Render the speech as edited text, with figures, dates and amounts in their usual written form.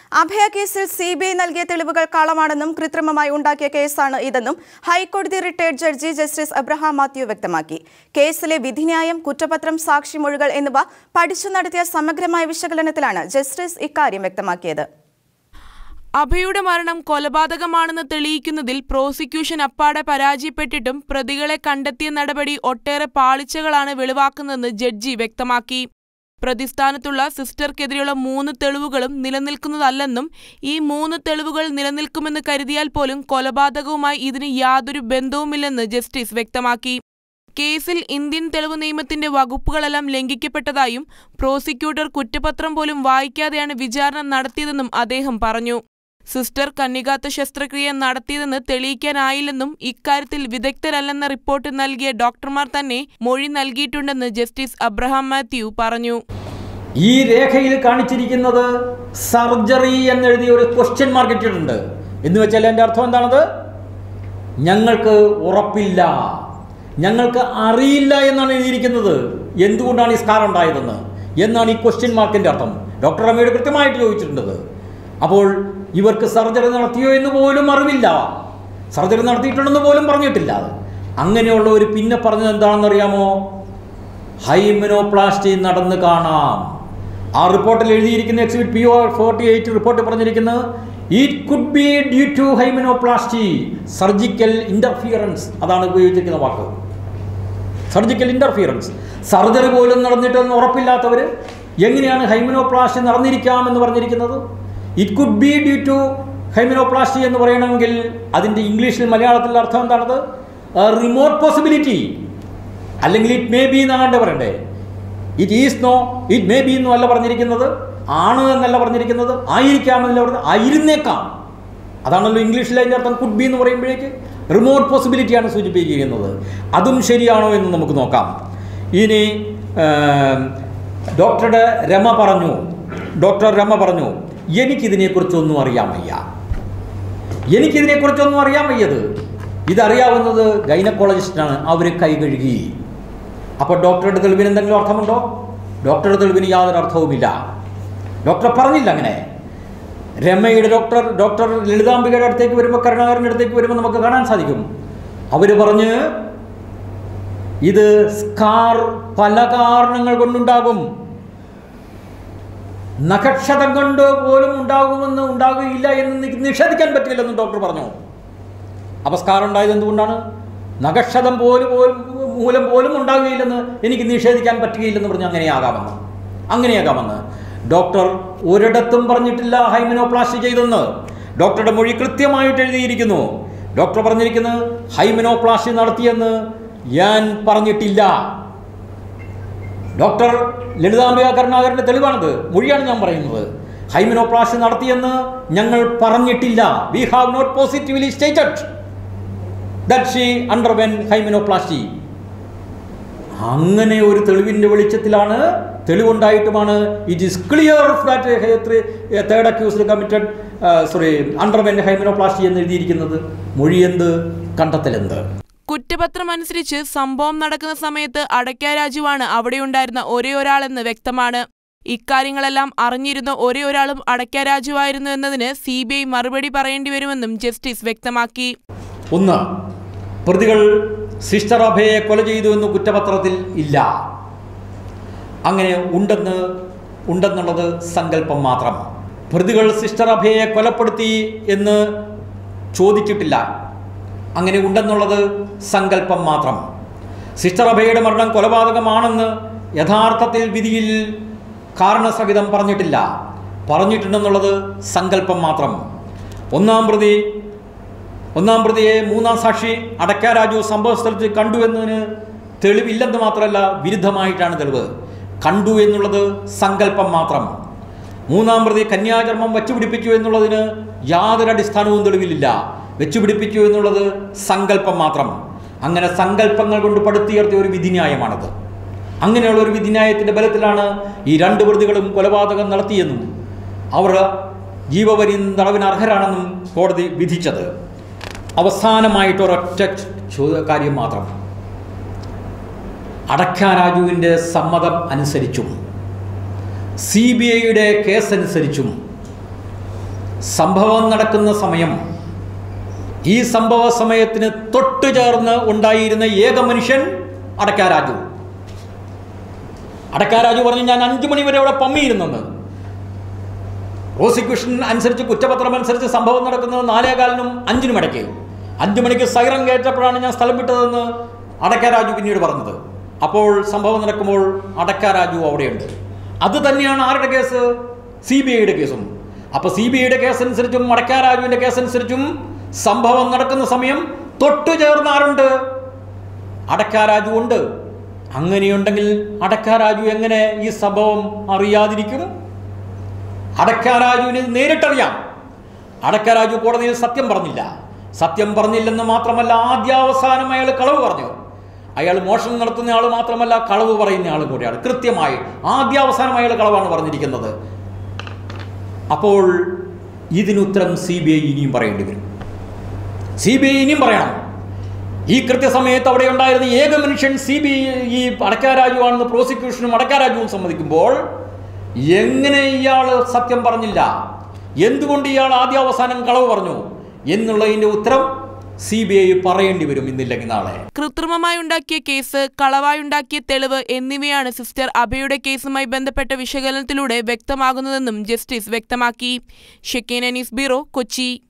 അഭയ കേസിൽ സിബിഐ നൽകിയ തെളിവുകൾ കള്ളമാണെന്നും കൃത്രിമമായി ഉണ്ടാക്കിയ കേസാണ് ഇതെന്നും ഹൈക്കോടതി retired judge justice Abraham Mathew വ്യക്തമാക്കി. കേസിലെ വിധിന്യായം, കുറ്റപത്രം, സാക്ഷിമൊഴികൾ എന്നിവ പഠിച്ചു നടത്തിയ സമഗ്രമായ വിശകലനത്തിലാണ് ജസ്റ്റിസ് ഇക്കാര്യം വ്യക്തമാക്കിയത്. അഭയുടെ മരണം കൊലപാതകമാണെന്ന് തെളിയിക്കുന്നതിൽ പ്രോസിക്യൂഷൻ അപ്പാടെ പരാജയപ്പെട്ടിട്ടും പ്രതികളെ കണ്ടെത്തിയ നടപടി ഒട്ടേറെ പാളിച്ചകളാണ് വെളിവാക്കുന്നതെന്ന് ജഡ്ജി വ്യക്തമാക്കി. പ്രതിസ്ഥാനത്തുള്ള സിസ്റ്റർക്കെതിരെയുള്ള 3 തെളിവുകളും നിലനിൽക്കുന്നതല്ലെന്നും ഈ 3 തെളിവുകൾ നിലനിൽക്കുമെന്ന് കരുതിയാൽ പോലും കൊലപാതകവുമായി ഇതിന് യാതൊരു ബന്ധവുമില്ലെന്ന് ജസ്റ്റിസ് വ്യക്തമാക്കി. കേസിൽ ഇന്ത്യൻ തെളിവ് നിയമത്തിന്റെ വകുപ്പുകളെല്ലാം ലംഘിക്കപ്പെട്ടതായും പ്രോസിക്യൂട്ടർ കുറ്റപത്രം പോലും വായിക്കാതെയാണ് വിചാരണ നടത്തിയതെന്നും അദ്ദേഹം പറഞ്ഞു. സിസ്റ്റർ കന്യകാത്ത ശസ്ത്രക്രിയ നടത്തിയതെന്ന് തെളിയിക്കാനായില്ലെന്നും ഇക്കാര്യത്തിൽ വിദഗ്ധരല്ലെന്ന റിപ്പോർട്ട് നൽകിയ ഡോക്ടർമാർ തന്നെ മൊഴി നൽകിയിട്ടുണ്ടെന്ന് ജസ്റ്റിസ് അബ്രഹാം മാത്യു പറഞ്ഞു. ഈ രേഖയിൽ കാണിച്ചിരിക്കുന്നത് സർജറി എന്നെഴുതിയ ഒരു ക്വസ്റ്റ്യൻ മാർക്ക് ഇട്ടിട്ടുണ്ട്. എന്ന് വെച്ചാൽ എൻ്റെ അർത്ഥം എന്താണത്? ഞങ്ങൾക്ക് ഉറപ്പില്ല, ഞങ്ങൾക്ക് അറിയില്ല എന്നാണ് എഴുതിയിരിക്കുന്നത്. എന്തുകൊണ്ടാണ് ഈ സ്കാർ ഉണ്ടായതെന്ന് എന്നാണ് ഈ ക്വസ്റ്റ്യൻ മാർക്കിൻ്റെ അർത്ഥം. ഡോക്ടർ അമ്മയോട് കൃത്യമായിട്ട് ചോദിച്ചിട്ടുണ്ട്. അപ്പോൾ ഇവർക്ക് സർജറി നടത്തിയോ എന്ന് പോലും അറിവില്ല, സർജറി നടത്തിയിട്ടുണ്ടെന്ന് പോലും പറഞ്ഞിട്ടില്ല. അങ്ങനെയുള്ള ഒരു പിന്നെ പറഞ്ഞത് എന്താണെന്നറിയാമോ? ഹൈമെനോപ്ലാസ്റ്റി നടന്ന് കാണാം. ആ റിപ്പോർട്ടിൽ എഴുതിയിരിക്കുന്ന എക്സിബിറ്റ് PO48 റിപ്പോർട്ട് പറഞ്ഞിരിക്കുന്നത് it could be due to hymenoplasty surgical interference. അതാണ് ഉപയോഗിച്ചിരിക്കുന്ന വാക്ക്, സർജിക്കൽ ഇൻ്റർഫിയറൻസ്. സർജറി പോലും നടന്നിട്ടെന്ന് ഉറപ്പില്ലാത്തവർ എങ്ങനെയാണ് ഹൈമെനോപ്ലാസ്റ്റി നടന്നിരിക്കാമെന്ന് പറഞ്ഞിരിക്കുന്നത്? It could be due to hymenoplasty എന്ന് പറയണമെങ്കിൽ അതിൻ്റെ ഇംഗ്ലീഷിൽ മലയാളത്തിലുള്ള അർത്ഥം എന്താണത്? റിമോട്ട് പോസിബിലിറ്റി, അല്ലെങ്കിൽ ഇറ്റ് മേ ബി എന്നാണ് പറയണ്ടേ. It is no, it may be എന്നും അല്ല പറഞ്ഞിരിക്കുന്നത്, ആണ് എന്നല്ല പറഞ്ഞിരിക്കുന്നത്, ആയിരിക്കാമെന്നല്ല പറഞ്ഞത്, ആയിരുന്നേക്കാം. അതാണല്ലോ ഇംഗ്ലീഷിൽ അതിൻ്റെ അർത്ഥം. കുഡ് ബി എന്ന് പറയുമ്പോഴേക്ക് റിമോട്ട് പോസിബിലിറ്റിയാണ് സൂചിപ്പിക്കുന്നത്. അതും ശരിയാണോ എന്ന് നമുക്ക് നോക്കാം. ഇനി ഡോക്ടർ രമ പറഞ്ഞു എനിക്കിതിനെക്കുറിച്ചൊന്നും അറിയാൻ വയ്യത്. ഇതറിയാവുന്നത് ഗൈനക്കോളജിസ്റ്റാണ്, അവർ കൈ കഴുകി. അപ്പോൾ ഡോക്ടറുടെ തെളിവിന് എന്തെങ്കിലും അർത്ഥമുണ്ടോ? ഡോക്ടറുടെ തെളിവിന് യാതൊരു അർത്ഥവുമില്ല. ഡോക്ടർ പറഞ്ഞില്ല അങ്ങനെ. രമയുടെ ഡോക്ടർ ലളിതാംബികയുടെ അടുത്തേക്ക് വരുമ്പോൾ, കരുണാകരൻ്റെ അടുത്തേക്ക് വരുമ്പോൾ നമുക്ക് കാണാൻ സാധിക്കും. അവർ പറഞ്ഞ് ഇത് സ്കാർ പല കാരണങ്ങൾ കൊണ്ടുണ്ടാകും, നഖക്ഷതം കൊണ്ട് പോലും ഉണ്ടാകുകയില്ല എന്ന് നിഷേധിക്കാൻ പറ്റില്ലെന്ന് ഡോക്ടർ പറഞ്ഞു. അപ്പോൾ സ്കാർ ഉണ്ടായത് എന്തുകൊണ്ടാണ്? നഖക്ഷതം മൂലം പോലും ഉണ്ടാകുകയില്ലെന്ന് എനിക്ക് നിഷേധിക്കാൻ പറ്റുകയില്ലെന്ന് പറഞ്ഞു. അങ്ങനെയാകാമെന്ന് ഡോക്ടർ ഒരിടത്തും പറഞ്ഞിട്ടില്ല ഹൈമെനോപ്ലാസ്റ്റി ചെയ്തെന്ന്. ഡോക്ടറുടെ മൊഴി കൃത്യമായിട്ട് എഴുതിയിരിക്കുന്നു. ഡോക്ടർ പറഞ്ഞിരിക്കുന്നത് ഹൈമെനോപ്ലാസ്റ്റി നടത്തിയെന്ന് ഞാൻ പറഞ്ഞിട്ടില്ല. ഡോക്ടർ ലളിതാംബിക കരുണാകരൻ്റെ തെളിവാണത്, മൊഴിയാണ് ഞാൻ പറയുന്നത്. ഹൈമെനോപ്ലാസ്റ്റി നടത്തിയെന്ന് ഞങ്ങൾ പറഞ്ഞിട്ടില്ല. We have not positively stated that she underwent hymenoplasty. അങ്ങനെ ഒരു തെളിവിൻ്റെ വെളിച്ചത്തിലാണ്, തെളിവുണ്ടായിട്ടുമാണ് it is clear that third accused committed underwent hymenoplasty എന്ന് എഴുതിയിരിക്കുന്നത്. മൊഴിയെന്ത്, കണ്ടെത്തലെന്ത്? കുറ്റപത്രമനുസരിച്ച് സംഭവം നടക്കുന്ന സമയത്ത് അടയ്ക്ക രാജുവാണ് അവിടെയുണ്ടായിരുന്ന ഒരേ ഒരാളെന്ന് വ്യക്തമാണ്. ഇക്കാര്യങ്ങളെല്ലാം അറിഞ്ഞിരുന്ന ഒരേ ഒരാളും അടയ്ക്ക രാജുവായിരുന്നു എന്നതിന് CBI മറുപടി പറയേണ്ടി വരുമെന്നും ജസ്റ്റിസ് വ്യക്തമാക്കി. 1. പ്രതികൾ സിസ്റ്റർ അഭയെ കൊല ചെയ്തു എന്ന് കുറ്റപത്രത്തിൽ ഇല്ല. അങ്ങനെ ഉണ്ടെന്നുള്ളത് സങ്കല്പം മാത്രം. പ്രതികൾ സിസ്റ്റർ അഭയെ കൊലപ്പെടുത്തി എന്ന് ചോദിച്ചിട്ടില്ല. അങ്ങനെ ഉണ്ടെന്നുള്ളത് സങ്കല്പം മാത്രം. സിസ്റ്റർ അഭയുടെ മരണം കൊലപാതകമാണെന്ന് യഥാർത്ഥത്തിൽ വിധിയിൽ കാരണസഹിതം പറഞ്ഞിട്ടില്ല. പറഞ്ഞിട്ടുണ്ടെന്നുള്ളത് സങ്കല്പം മാത്രം. ഒന്നാം പ്രതിയെ മൂന്നാം സാക്ഷി അടയ്ക്ക രാജു സംഭവ സ്ഥലത്ത് കണ്ടു എന്നതിന് തെളിവില്ലെന്ന് മാത്രമല്ല, വിരുദ്ധമായിട്ടാണ് തെളിവ്. കണ്ടു എന്നുള്ളത് സങ്കല്പം മാത്രം. മൂന്നാം പ്രതി കന്യാചർമ്മം വച്ചുപിടിപ്പിച്ചു എന്നുള്ളതിന് യാതൊരു അടിസ്ഥാനവും തെളിവിലില്ല. വെച്ചുപിടിപ്പിച്ചു എന്നുള്ളത് സങ്കല്പം മാത്രം. അങ്ങനെ സങ്കല്പങ്ങൾ കൊണ്ട് പടുത്തുയർത്തിയ ഒരു വിധിന്യായമാണത്. അങ്ങനെയുള്ള ഒരു വിധിന്യായത്തിൻ്റെ ബലത്തിലാണ് ഈ 2 പ്രതികളും കൊലപാതകം നടത്തിയെന്നും അവർ ജീവപര്യന്തം തടവിന് അർഹരാണെന്നും കോടതി വിധിച്ചത്. അവസാനമായിട്ടൊരൊറ്റ കാര്യം മാത്രം. അടയ്ക്ക രാജുവിൻ്റെ സമ്മതം അനുസരിച്ചും CBIയുടെ കേസനുസരിച്ചും സംഭവം നടക്കുന്ന സമയം, ഈ സംഭവ സമയത്തിന് തൊട്ടു ചേർന്ന് ഉണ്ടായിരുന്ന ഏക മനുഷ്യൻ അടക്കാ രാജു. അടക്കാ രാജു പറഞ്ഞു, ഞാൻ 5 മണി വരെ അവിടെ പമ്മിയിരുന്നെന്ന്. പ്രോസിക്യൂഷൻ അനുസരിച്ച്, കുറ്റപത്രം അനുസരിച്ച് സംഭവം നടക്കുന്നത് 4:15-നും 5-നും ഇടയ്ക്ക്. 5 മണിക്ക് സൈറൻ കേട്ടപ്പോഴാണ് ഞാൻ സ്ഥലം വിട്ടതെന്ന് അടക്കാ രാജു പിന്നീട് പറഞ്ഞത്. അപ്പോൾ സംഭവം നടക്കുമ്പോൾ അടക്കാ രാജു അവിടെയുണ്ട്. അത് തന്നെയാണ് ആരുടെ കേസ്? CBIയുടെ കേസും. അപ്പോൾ CBIയുടെ കേസനുസരിച്ചും അടക്കാ രാജുവിൻ്റെ കേസനുസരിച്ചും സംഭവം നടക്കുന്ന സമയം തൊട്ടു ചേർന്ന് ആരുണ്ട്? അടക്കാ രാജു ഉണ്ട്. അങ്ങനെയുണ്ടെങ്കിൽ അടക്കാ രാജു എങ്ങനെ ഈ സംഭവം അറിയാതിരിക്കും? അടക്കാ രാജുവിന് നേരിട്ടറിയാം. അടക്കാ രാജു കോടതിയിൽ സത്യം പറഞ്ഞില്ല. സത്യം പറഞ്ഞില്ലെന്ന് മാത്രമല്ല, ആദ്യാവസാനം അയാൾ കളവ് പറഞ്ഞു. അയാൾ മോഷണം നടത്തുന്ന ആൾ മാത്രമല്ല, കളവ് പറയുന്ന ആളും കൂടിയാണ്. കൃത്യമായി ആദ്യാവസാനം അയാൾ കളവാണ് പറഞ്ഞിരിക്കുന്നത്. അപ്പോൾ ഇതിനുത്തരം CBI ഇനിയും പറയേണ്ടി വരും. CBI ഇനിയും പറയണം. ഈ കൃത്യസമയത്ത് അവിടെ ഉണ്ടായിരുന്ന ഏക മനുഷ്യൻ CBI ഈ അടക്കാ രാജു ആണെന്ന് പ്രോസിക്യൂഷനും അടക്കാ രാജുവും സമ്മതിക്കുമ്പോൾ എങ്ങനെ ഇയാൾ സത്യം പറഞ്ഞില്ല, എന്തുകൊണ്ട് ഇയാൾ ആദ്യാവസാനം കളവ് പറഞ്ഞു എന്നുള്ളതിൻ്റെ ഉത്തരം CBI പറയേണ്ടി വരും ഇന്നില്ലെങ്കിൽ നാളെ. കൃത്രിമമായി ഉണ്ടാക്കിയ കേസ്, കളവായുണ്ടാക്കിയ തെളിവ് എന്നിവയാണ് സിസ്റ്റർ അഭയുടെ കേസുമായി ബന്ധപ്പെട്ട വിശകലനത്തിലൂടെ വ്യക്തമാകുന്നതെന്നും ജസ്റ്റിസ് വ്യക്തമാക്കി. Shekinah news bureau, Kochi.